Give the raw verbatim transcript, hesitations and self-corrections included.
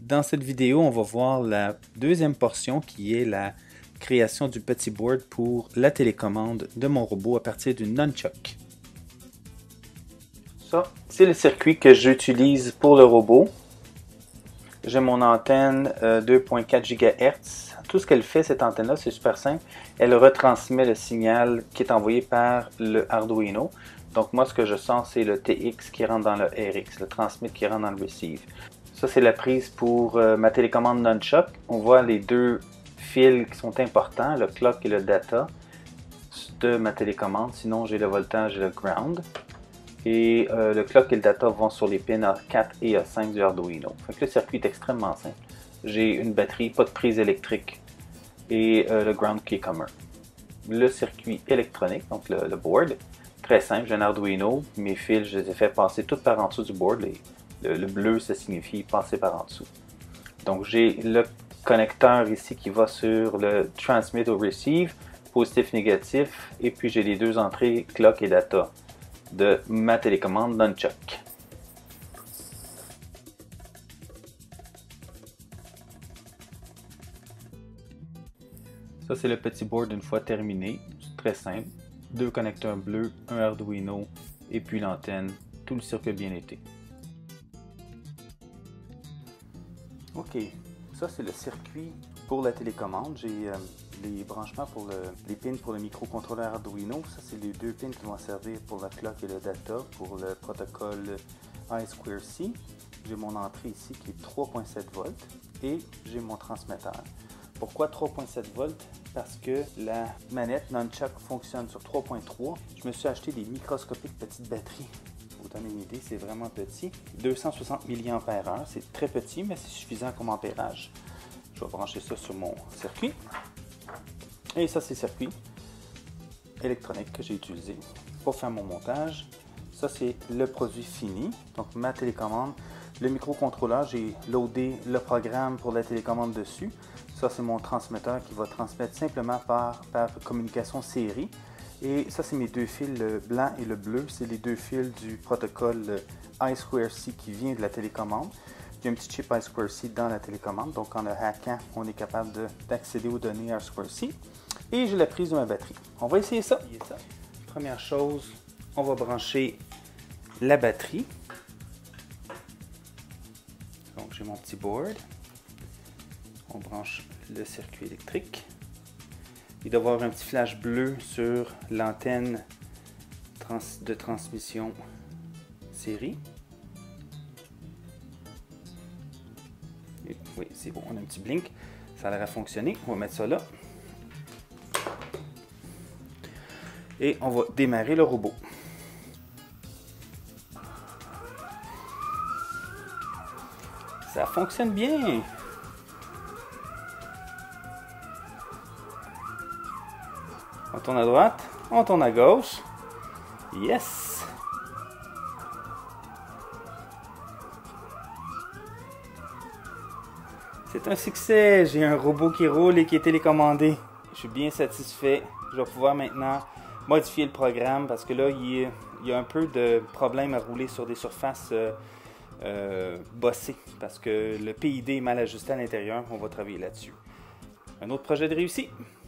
Dans cette vidéo, on va voir la deuxième portion qui est la création du petit board pour la télécommande de mon robot à partir d'une nunchuck. Ça, c'est le circuit que j'utilise pour le robot. J'ai mon antenne euh, deux virgule quatre gigahertz. Tout ce qu'elle fait, cette antenne-là, c'est super simple. Elle retransmet le signal qui est envoyé par le Arduino. Donc moi, ce que je sens, c'est le T X qui rentre dans le R X, le transmit qui rentre dans le receive. Ça, c'est la prise pour euh, ma télécommande nunchuck. On voit les deux fils qui sont importants, le clock et le data de ma télécommande. Sinon, j'ai le voltage et le ground. Et euh, le clock et le data vont sur les pins A quatre et A cinq du Arduino. Fait que le circuit est extrêmement simple. J'ai une batterie, pas de prise électrique et euh, le ground qui est commun. Le circuit électronique, donc le, le board, très simple. J'ai un Arduino, mes fils, je les ai fait passer tout par en dessous du board. Les, le, le bleu, ça signifie passer par en dessous. Donc j'ai le connecteur ici qui va sur le transmit au receive, positif, négatif, et puis j'ai les deux entrées clock et data de ma télécommande nunchuck. Ça, c'est le petit board une fois terminé. C'est très simple. Deux connecteurs bleus, un Arduino et puis l'antenne. Tout le circuit bien été. Ok, ça c'est le circuit pour la télécommande. J'ai euh, les branchements pour le, les pins pour le microcontrôleur Arduino. Ça c'est les deux pins qui vont servir pour la clock et le data pour le protocole I deux C. J'ai mon entrée ici qui est trois virgule sept volts et j'ai mon transmetteur. Pourquoi trois virgule sept volts? Parce que la manette nunchuck fonctionne sur trois virgule trois. Je me suis acheté des microscopiques petites batteries. Pour vous donner une idée, c'est vraiment petit. deux cent soixante milliampères heure, c'est très petit, mais c'est suffisant comme ampérage. Je vais brancher ça sur mon circuit. Et ça, c'est le circuit électronique que j'ai utilisé pour faire mon montage. Ça, c'est le produit fini. Donc, ma télécommande. Le microcontrôleur, j'ai loadé le programme pour la télécommande dessus. Ça, c'est mon transmetteur qui va transmettre simplement par, par communication série. Et ça, c'est mes deux fils, le blanc et le bleu. C'est les deux fils du protocole I deux C qui vient de la télécommande. Il y a un petit chip I deux C dans la télécommande. Donc, en le hackant, on est capable d'accéder aux données I deux C. Et j'ai la prise de ma batterie. On va essayer ça. Première chose, on va brancher la batterie. Donc, j'ai mon petit board. On branche le circuit électrique. Il doit y avoir un petit flash bleu sur l'antenne trans de transmission série. Et oui, c'est bon, on a un petit blink. Ça a l'air à fonctionner. On va mettre ça là. Et on va démarrer le robot. Ça fonctionne bien. On tourne à droite, on tourne à gauche. Yes! C'est un succès. J'ai un robot qui roule et qui est télécommandé. Je suis bien satisfait. Je vais pouvoir maintenant modifier le programme parce que là, il y a un peu de problème à rouler sur des surfaces euh, euh, bossées parce que le P I D est mal ajusté à l'intérieur. On va travailler là-dessus. Un autre projet de réussi.